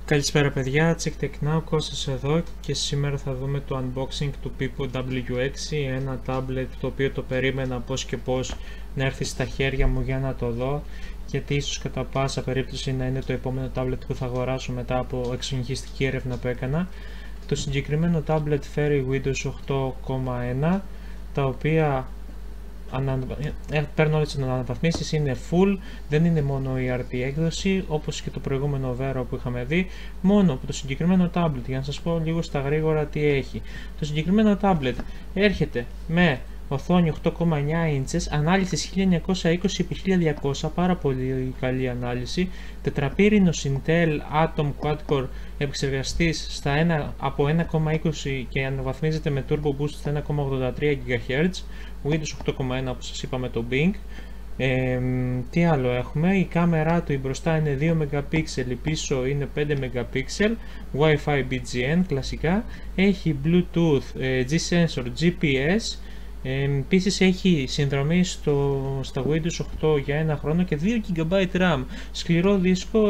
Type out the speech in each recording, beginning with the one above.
Καλησπέρα παιδιά, Check Tech Now, Κώστας εδώ και σήμερα θα δούμε το unboxing του Pipo W6, ένα tablet το οποίο το περίμενα πώς και πώς να έρθει στα χέρια μου για να το δω, γιατί ίσως κατά πάσα περίπτωση να είναι το επόμενο tablet που θα αγοράσω μετά από εξονυχιστική έρευνα που έκανα. Το συγκεκριμένο tablet φέρει Windows 8.1, τα οποία παίρνω όλες τις αναβαθμίσεις, είναι full, δεν είναι μόνο η RT έκδοση όπως και το προηγούμενο Vero που είχαμε δει, μόνο που το συγκεκριμένο tablet, για να σας πω λίγο στα γρήγορα τι έχει. Το συγκεκριμένο tablet έρχεται με οθόνη 8,9 inches, ανάλυση 1920x1200, πάρα πολύ καλή ανάλυση, τετραπύρινος Intel Atom Quad-Core επεξεργαστής από 1,20 και αναβαθμίζεται με Turbo Boost στα 1,83 GHz, Windows 8.1 όπως σας είπαμε, το Bing. Τι άλλο έχουμε, η κάμερά του η μπροστά είναι 2 MP, η πίσω είναι 5 MP, Wi-Fi BGN κλασικά, έχει Bluetooth, G-Sensor, GPS. Επίσης έχει συνδρομή στα Windows 8 για ένα χρόνο και 2 GB RAM. Σκληρό δίσκο,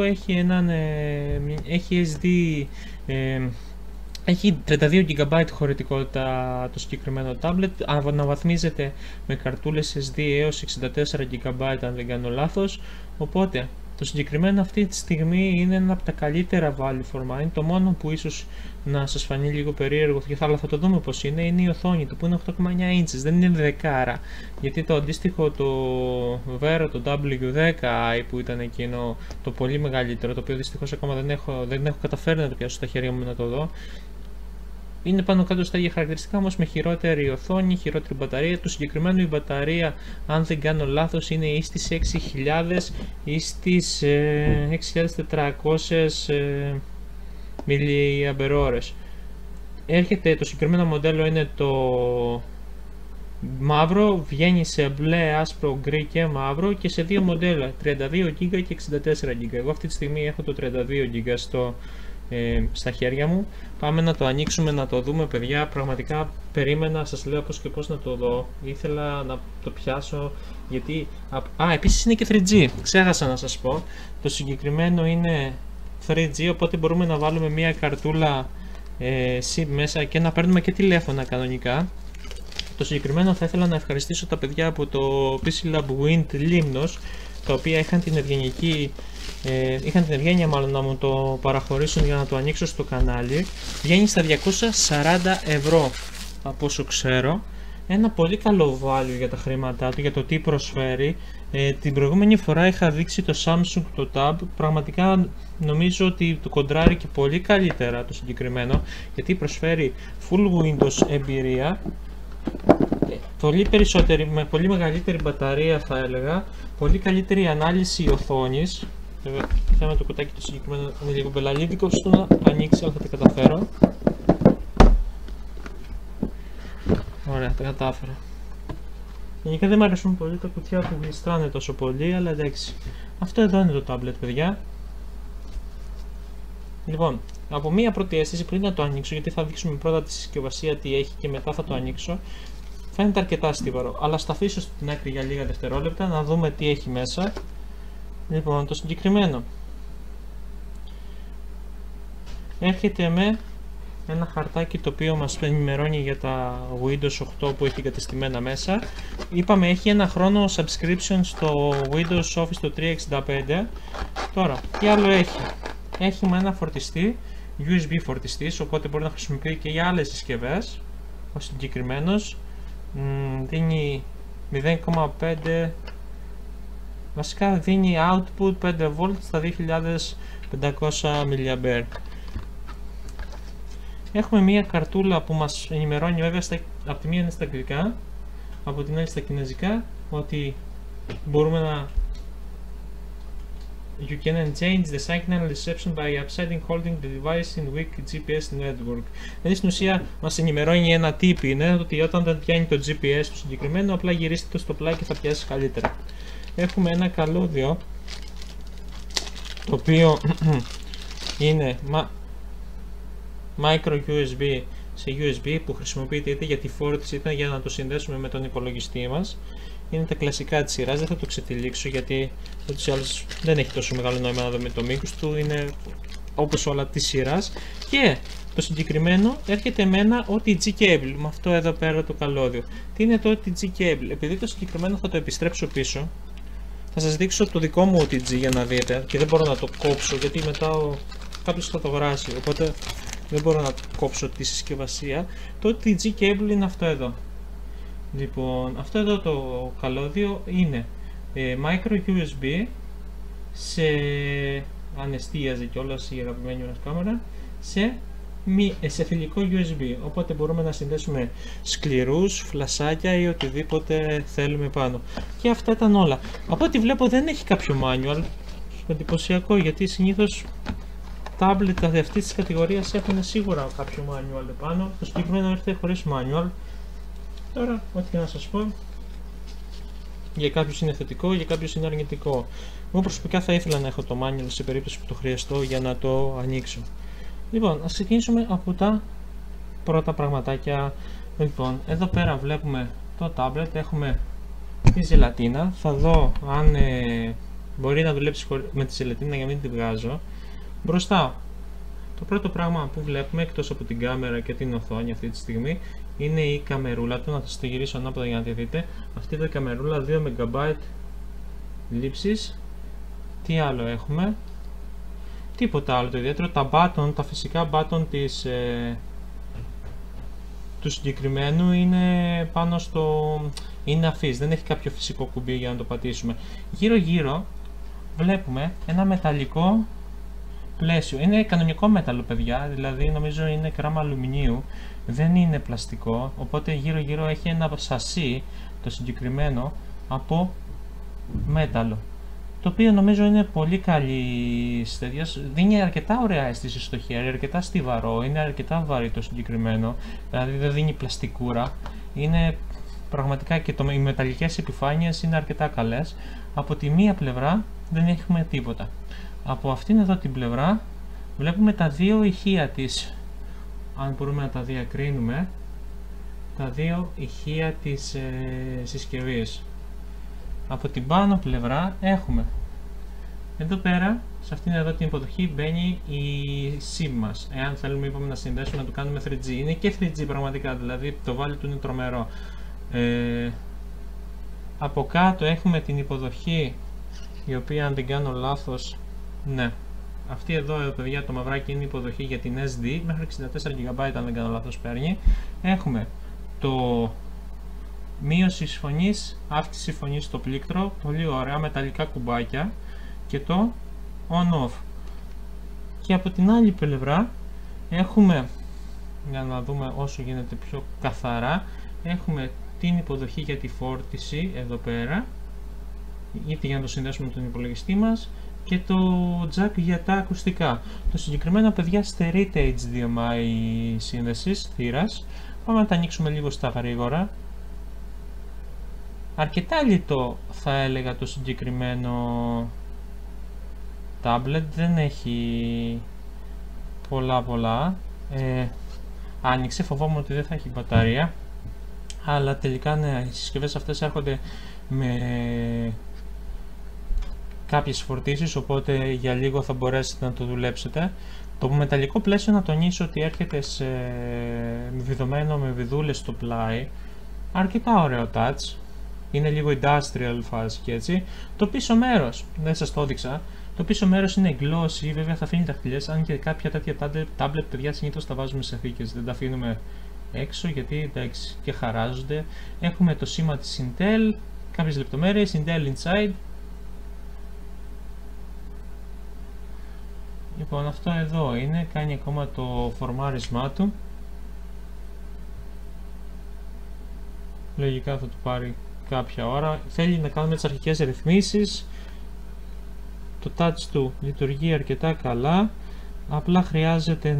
έχει SD, έχει 32 GB χωρητικότητα το συγκεκριμένο tablet, αναβαθμίζεται με καρτούλες SD έως 64 GB αν δεν κάνω λάθος, οπότε το συγκεκριμένο αυτή τη στιγμή είναι ένα από τα καλύτερα value for money. Το μόνο που ίσως να σας φανεί λίγο περίεργο, αλλά θα το δούμε πως είναι η οθόνη του που είναι 8,9 inches, δεν είναι δεκάρα, γιατί το αντίστοιχο το Vero, το W10i που ήταν εκείνο το πολύ μεγαλύτερο, το οποίο δυστυχώς ακόμα δεν έχω καταφέρει να το πιάσω στα χέρια μου να το δω, είναι πάνω κάτω στα ίδια χαρακτηριστικά, όμως με χειρότερη οθόνη, χειρότερη μπαταρία. Του συγκεκριμένου η μπαταρία, αν δεν κάνω λάθος, είναι ή στις 6000 ή στις 6400 mAh. Έρχεται, το συγκεκριμένο μοντέλο είναι το μαύρο, βγαίνει σε μπλε, άσπρο, γκρι και μαύρο και σε δύο μοντέλα, 32 GB και 64 GB. Εγώ αυτή τη στιγμή έχω το 32 GB στα χέρια μου. Πάμε να το ανοίξουμε, να το δούμε παιδιά. Πραγματικά περίμενα, σας λέω πώς και πώς να το δω. Ήθελα να το πιάσω γιατί... επίσης είναι και 3G, ξέχασα να σας πω. Το συγκεκριμένο είναι 3G, οπότε μπορούμε να βάλουμε μια καρτούλα SIM μέσα και να παίρνουμε και τηλέφωνα κανονικά. Το συγκεκριμένο θα ήθελα να ευχαριστήσω τα παιδιά από το PC Lab Wind Limnos, τα οποία είχαν την ευγένεια μάλλον να μου το παραχωρήσουν για να το ανοίξω στο κανάλι. Βγαίνει στα 240 ευρώ από όσο ξέρω. Ένα πολύ καλό value για τα χρήματά του, για το τι προσφέρει. Την προηγούμενη φορά είχα δείξει το Samsung το Tab. Πραγματικά νομίζω ότι το κοντράρει και πολύ καλύτερα το συγκεκριμένο, γιατί προσφέρει full Windows εμπειρία, πολύ περισσότερη, με πολύ μεγαλύτερη μπαταρία θα έλεγα, πολύ καλύτερη ανάλυση οθόνης. Θέμα το κουτάκι το συγκεκριμένο είναι λίγο μπελαλίδικο στο να ανοίξει, αλλά θα τα καταφέρω. Ωραία, τα κατάφερα. Γενικά δεν μου αρέσουν πολύ τα κουτιά που γλιστράνε τόσο πολύ, αλλά εντάξει. Αυτό εδώ είναι το tablet παιδιά. Λοιπόν, από μία πρώτη αίσθηση, πριν να το ανοίξω, γιατί θα δείξουμε πρώτα τη συσκευασία τι έχει και μετά θα το ανοίξω, φαίνεται αρκετά στιβαρό, αλλά στα αφήσω στην άκρη για λίγα δευτερόλεπτα να δούμε τι έχει μέσα. Λοιπόν, το συγκεκριμένο έρχεται με ένα χαρτάκι το οποίο μας ενημερώνει για τα Windows 8 που έχει εγκατεστημένα μέσα. Είπαμε έχει ένα χρόνο subscription στο Windows Office το 365. Τώρα, τι άλλο έχει? Έχει με ένα φορτιστή, USB φορτιστής, οπότε μπορεί να χρησιμοποιεί και για άλλες συσκευές. Ο συγκεκριμένος δίνει 0,5, βασικά δίνει output 5V στα 2500 mAh. Έχουμε μία καρτούλα που μας ενημερώνει, βέβαια από τη μία είναι στα αγγλικά, από την άλλη στα κινέζικα, ότι μπορούμε να You can change the signal reception by upside holding the device in weak GPS network. Δηλαδή στην ουσία μας ενημερώνει ένα tip, είναι ότι όταν δεν πιάνει το GPS του συγκεκριμένο, απλά γυρίστε το στο πλάι και θα πιάσει καλύτερα. Έχουμε ένα καλώδιο το οποίο είναι micro USB σε USB που χρησιμοποιείται είτε για τη φόρτιση είτε για να το συνδέσουμε με τον υπολογιστή μας. Είναι τα κλασικά της σειράς, δεν θα το ξετυλίξω γιατί ούτως ή άλλως δεν έχει τόσο μεγάλο νόημα να δούμε το μήκος του, είναι όπως όλα της σειράς, και το συγκεκριμένο έρχεται με ένα OTG cable, με αυτό εδώ πέρα το καλώδιο. Τι είναι το OTG cable? Επειδή το συγκεκριμένο θα το επιστρέψω πίσω, θα σας δείξω το δικό μου OTG για να δείτε, και δεν μπορώ να το κόψω γιατί μετά κάποιος θα το γράσει, οπότε δεν μπορώ να κόψω τη συσκευασία. Το OTG cable είναι αυτό εδώ. Λοιπόν, αυτό εδώ το καλώδιο είναι micro USB σε ανεστίαζε κιόλας η αγαπημένη μας κάμερα, σε φιλικό USB, οπότε μπορούμε να συνδέσουμε σκληρούς, φλασάκια ή οτιδήποτε θέλουμε πάνω. Και αυτά ήταν όλα. Από ό,τι βλέπω δεν έχει κάποιο manual, εντυπωσιακό, γιατί συνήθως tablet αυτής της κατηγορίας έχουν σίγουρα κάποιο manual επάνω. Το συγκεκριμένο έρχεται χωρίς manual. Τώρα, ό,τι να σας πω, για κάποιους είναι θετικό, για κάποιους είναι αρνητικό. Εγώ προσωπικά θα ήθελα να έχω το manual σε περίπτωση που το χρειαστώ για να το ανοίξω. Λοιπόν, ας ξεκινήσουμε από τα πρώτα πραγματάκια. Λοιπόν, εδώ πέρα βλέπουμε το tablet, έχουμε τη ζελατίνα. Θα δω αν μπορεί να δουλέψει με τη ζελατίνα για να μην τη βγάζω. Μπροστά, το πρώτο πράγμα που βλέπουμε, εκτός από την κάμερα και την οθόνη αυτή τη στιγμή, είναι η καμερούλα του. Να σας το γυρίσω ανάποδα για να τη δείτε. Αυτή εδώ η καμερούλα, 2 MB λήψης. Τι άλλο έχουμε? Τίποτα άλλο το ιδιαίτερο. Τα button, τα φυσικά button του συγκεκριμένου είναι πάνω στο... είναι αφής, δεν έχει κάποιο φυσικό κουμπί για να το πατήσουμε. Γύρω γύρω βλέπουμε ένα μεταλλικό πλαίσιο. Είναι κανονικό μέταλλο, παιδιά, δηλαδή νομίζω είναι κράμα αλουμινίου, δεν είναι πλαστικό, οπότε γύρω γύρω έχει ένα σασί, το συγκεκριμένο, από μέταλλο, το οποίο νομίζω είναι πολύ καλή τέτοια. Δίνει αρκετά ωραία αίσθηση στο χέρι, αρκετά στιβαρό, είναι αρκετά βαρύ το συγκεκριμένο, δηλαδή δεν δίνει πλαστικούρα, είναι πραγματικά, και οι μεταλλικές επιφάνειες είναι αρκετά καλές. Από τη μία πλευρά δεν έχουμε τίποτα. Από αυτήν εδώ την πλευρά βλέπουμε τα δύο ηχεία της, αν μπορούμε να τα διακρίνουμε, τα δύο ηχεία της συσκευής. Από την πάνω πλευρά έχουμε εδώ πέρα, σε αυτήν εδώ την υποδοχή μπαίνει η SIM μας. Εάν θέλουμε, είπαμε, να συνδέσουμε, να το κάνουμε 3G. Είναι και 3G πραγματικά, δηλαδή το value του είναι τρομερό. Από κάτω έχουμε την υποδοχή, η οποία, αν δεν κάνω λάθος, ναι, αυτή εδώ, παιδιά, το μαυράκι είναι η υποδοχή για την SD, μέχρι 64 GB αν δεν κάνω λάθος παίρνει. Έχουμε το μείωση φωνής, αύξηση φωνής στο πλήκτρο, πολύ ωραία, μεταλλικά κουμπάκια, και το on-off. Και από την άλλη πλευρά έχουμε, για να δούμε όσο γίνεται πιο καθαρά, έχουμε την υποδοχή για τη φόρτιση εδώ πέρα, είτε για να το συνδέσουμε με τον υπολογιστή μας, και το jack για τα ακουστικά. Το συγκεκριμένο, παιδιά, στερείται HDMI σύνδεσης θύρας. Πάμε να τα ανοίξουμε λίγο στα γρήγορα. Αρκετά λιτό θα έλεγα το συγκεκριμένο tablet, δεν έχει πολλά. Άνοιξε, φοβόμουν ότι δεν θα έχει μπαταρία, αλλά τελικά ναι, οι συσκευές αυτές έρχονται με κάποιες φορτίσεις, οπότε για λίγο θα μπορέσετε να το δουλέψετε. Το μεταλλικό πλαίσιο, να τονίσω ότι έρχεται βιδωμένο με βιδούλες στο πλάι, αρκετά ωραίο touch, είναι λίγο industrial φάση και έτσι. Το πίσω μέρος, δεν σας το έδειξα, το πίσω μέρος είναι glossy, βέβαια θα αφήνει δαχτυλιές, αν και κάποια τέτοια tablet, παιδιά, συνήθως τα βάζουμε σε θήκες, δεν τα αφήνουμε έξω γιατί εντάξει και χαράζονται. Έχουμε το σήμα της Intel, κάποιες λεπτομέρειες, Intel Inside. Λοιπόν, αυτό εδώ είναι, κάνει ακόμα το φορμάρισμά του. Λογικά θα του πάρει κάποια ώρα. Θέλει να κάνουμε τις αρχικές ρυθμίσεις. Το touch του λειτουργεί αρκετά καλά. Απλά χρειάζεται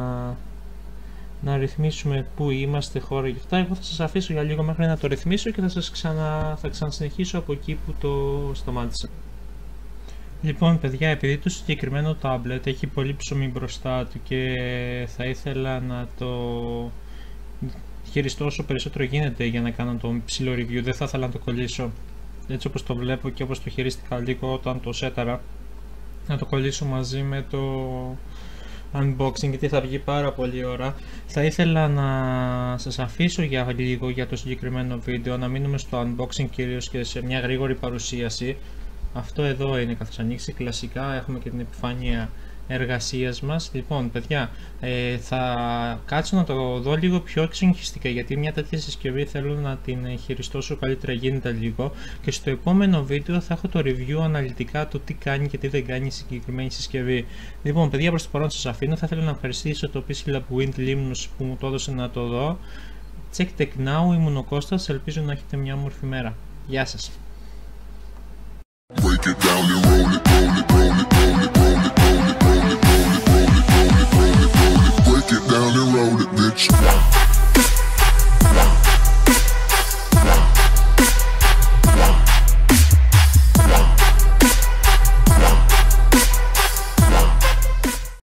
να ρυθμίσουμε που είμαστε, χώρο και αυτά. Εγώ θα σας αφήσω για λίγο μέχρι να το ρυθμίσω και θα ξανασυνεχίσω από εκεί που το σταμάτησα. Λοιπόν, παιδιά, επειδή το συγκεκριμένο tablet έχει πολύ ψωμί μπροστά του και θα ήθελα να το χειριστώ όσο περισσότερο γίνεται για να κάνω το ψηλό review, δεν θα ήθελα να το κολλήσω έτσι όπως το βλέπω και όπως το χειρίστηκα λίγο όταν το σέταρα. να το κολλήσω μαζί με το unboxing, γιατί θα βγει πάρα πολύ ώρα. Θα ήθελα να σας αφήσω για λίγο για το συγκεκριμένο βίντεο, να μείνουμε στο unboxing κυρίως και σε μια γρήγορη παρουσίαση. Αυτό εδώ είναι, καθώς ανοίξει κλασικά, έχουμε και την επιφάνεια εργασίας μας. Λοιπόν παιδιά, θα κάτσω να το δω λίγο πιο εξηγητικά, γιατί μια τέτοια συσκευή θέλω να την χειριστώ όσο καλύτερα γίνεται λίγο, και στο επόμενο βίντεο θα έχω το review αναλυτικά το τι κάνει και τι δεν κάνει η συγκεκριμένη συσκευή. Λοιπόν παιδιά, προς το παρόν σας αφήνω. Θα ήθελα να ευχαριστήσω το PC Lab Wind Limnus που μου το έδωσε να το δω. Check Tech Now, ήμουν ο Κώστας, ελπίζω να έχετε μια όμορφη μέρα. Γεια σας. Break it down and roll it, roll it, roll it, roll it, roll it, roll it, roll it, roll it, roll it, roll it, roll it, roll it, break it down and roll it, bitch.